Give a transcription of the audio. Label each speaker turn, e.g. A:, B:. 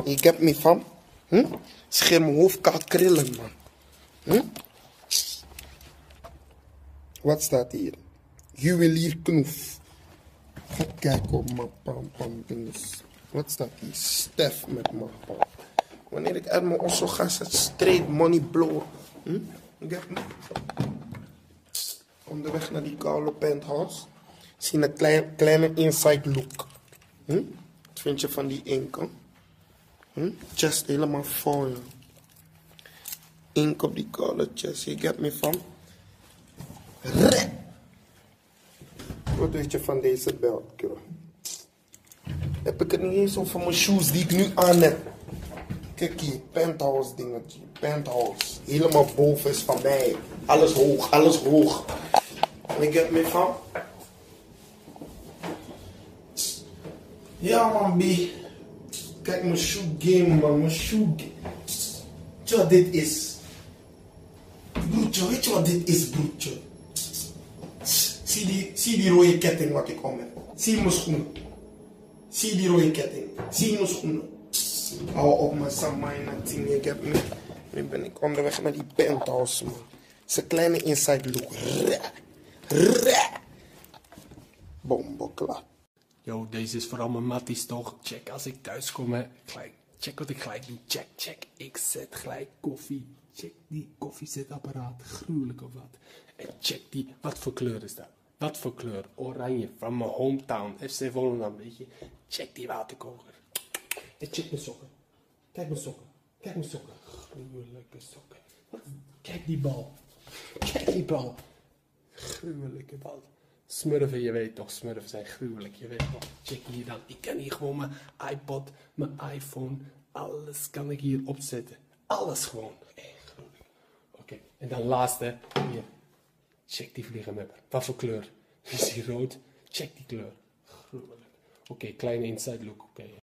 A: Je get me, fam? Scheer mijn hoofd kaart krillen, man. Wat staat hier? Juwelier Knoef. Ga kijken op mijn pam dinges. Wat staat hier? Stef met mijn pam. Wanneer ik uit mijn osso ga, is het straight money blow. Get me? Onderweg naar die koude penthouse. Zie een kleine inside look. Wat vind je van die inkom? Chest helemaal vol. Ja. Ink op die koude chest. Je get me van? Wat weet je van deze belt, girl? Heb ik het niet eens over mijn shoes die ik nu aan heb. Kijk hier, penthouse dingetje. Penthouse. Helemaal boven is van mij. Alles hoog, alles hoog. Je get me van? Ja man, B. Kijk mijn shoe game, man. Mijn shoe game. Weet je wat dit is? Broertje, weet je wat dit is, broertje? Zie die rode ketting wat ik om heb. Zie mijn schoenen. Zie die rode ketting. Zie mijn schoenen. Hou op mijn samai team, je get me. Nu ben ik onderweg naar die penthouse, man. Het is een kleine inside look. Bombokla.
B: Yo, deze is vooral mijn matties toch. Check als ik thuis kom, hè. Check wat ik gelijk doe. Check. Ik zet gelijk koffie. Check die koffiezetapparaat. Gruwelijk of wat. En check die. Wat voor kleur is dat? Wat voor kleur? Oranje. Van mijn hometown. FC Volendam, weet je. Check die waterkoker. En check mijn sokken. Kijk mijn sokken. Gruwelijke sokken. Kijk die bal. Gruwelijke bal. Smurfen, je weet toch, smurfen zijn gruwelijk, je weet toch. Check hier dan, ik kan hier gewoon mijn iPod, mijn iPhone, alles kan ik hier opzetten. Alles gewoon. Gruwelijk. Oké, en dan laatste, hier. Check die vliegenmapper. Wat voor kleur? Is die rood? Check die kleur. Gruwelijk. Oké, kleine inside look, oké.